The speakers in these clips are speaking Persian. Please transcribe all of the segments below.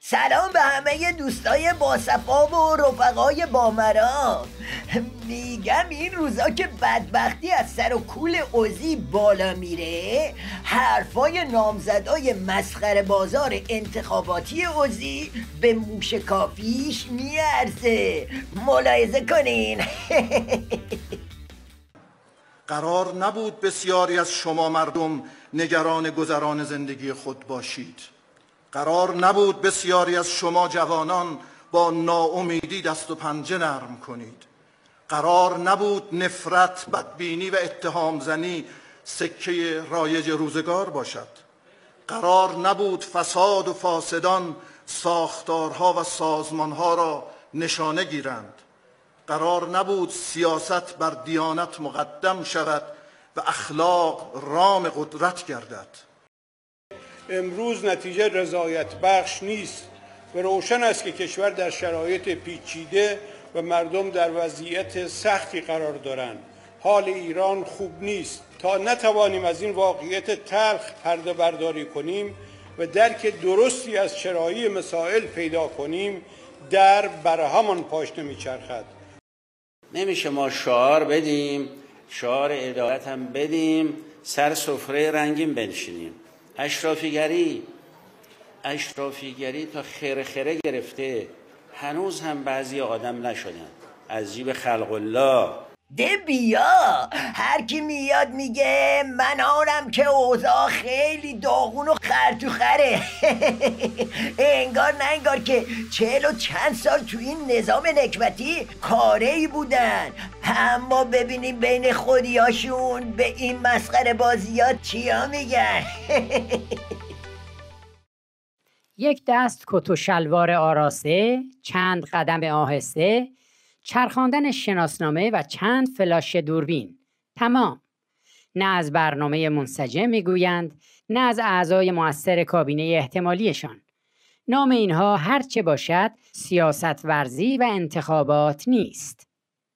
سلام به همه دوستای باصفا و رفقای بامرام. میگم این روزا که بدبختی از سر و کول عضی بالا میره، حرفای نامزدای مسخره بازار انتخاباتی عضی به موشکافیش میارزه. ملاحظه کنین. قرار نبود بسیاری از شما مردم نگران گذران زندگی خود باشید. قرار نبود بسیاری از شما جوانان با ناامیدی دست و پنجه نرم کنید. قرار نبود نفرت، بدبینی و اتهام زنی سکه رایج روزگار باشد. قرار نبود فساد و فاسدان ساختارها و سازمانها را نشانه گیرند. قرار نبود سیاست بر دیانت مقدم شود و اخلاق رام قدرت گردد. امروز نتیجه رضایت بخش نیست و روشن است که کشور در شرایط پیچیده و مردم در وضعیت سختی قرار دارند. حال ایران خوب نیست. تا نتوانیم از این واقعیت تلخ پرده برداری کنیم و درک درستی از چرایی مسائل پیدا کنیم، در برهمان پاش نمیچرخد. نمیشه ما شعار بدیم، شعار عدالت هم بدیم، سر سفره رنگین بنشینیم. اشرافیگری تا خیره گرفته، هنوز هم بعضی آدم نشدن از جیب خلق الله. ده بیا، هر کی میاد میگه من آنم که اوضاع خیلی داغون و خرطوخره. انگار نه انگار که 40 و چند سال تو این نظام نکبتی کاری بودن. اما ببینیم بین خودیاشون به این مسخره بازیات چیا میگن. یک دست کت و شلوار آراسته، چند قدم آهسته، چرخاندن شناسنامه و چند فلاش دوربین. تمام. نه از برنامه منسجم میگویند، نه از اعضای مؤثر کابینه احتمالیشان. نام اینها هرچه باشد سیاست ورزی و انتخابات نیست.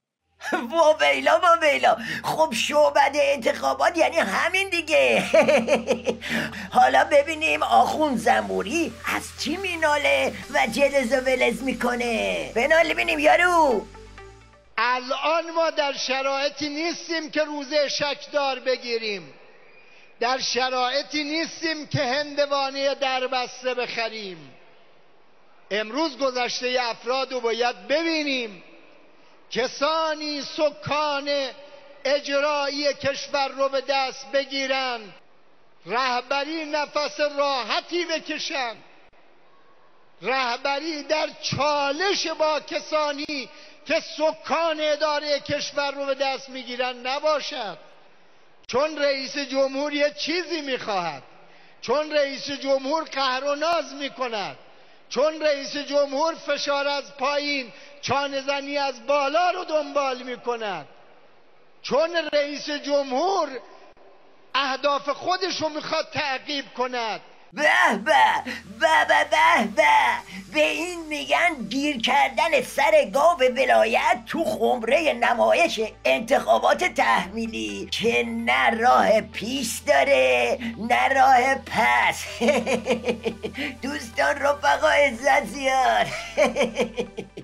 واویلا، خب شعبد انتخابات یعنی همین دیگه. حالا ببینیم آخوند زنبوری از چی میناله و جلز و ولز میکنه. بنال ببینیم یارو. الان ما در شرایطی نیستیم که روزه شکدار بگیریم، در شرایطی نیستیم که هندوانه دربسته بخریم. امروز گذشته افراد رو باید ببینیم. کسانی سکان اجرایی کشور رو به دست بگیرن، رهبری نفس راحتی بکشن، رهبری در چالش با کسانی که سکان اداره کشور رو به دست میگیرن نباشد. چون رئیس جمهور یه چیزی میخواهد، چون رئیس جمهور قهر و ناز میکند، چون رئیس جمهور فشار از پایین چانه زنی از بالا رو دنبال میکند، چون رئیس جمهور اهداف خودش رو میخواد تعقیب کند. به به این میگن گیر کردن سر گاو ولایت تو خمره نمایش انتخابات تحمیلی که نه راه پیش داره نه راه پس. دوستان رفقا عزت زیاد.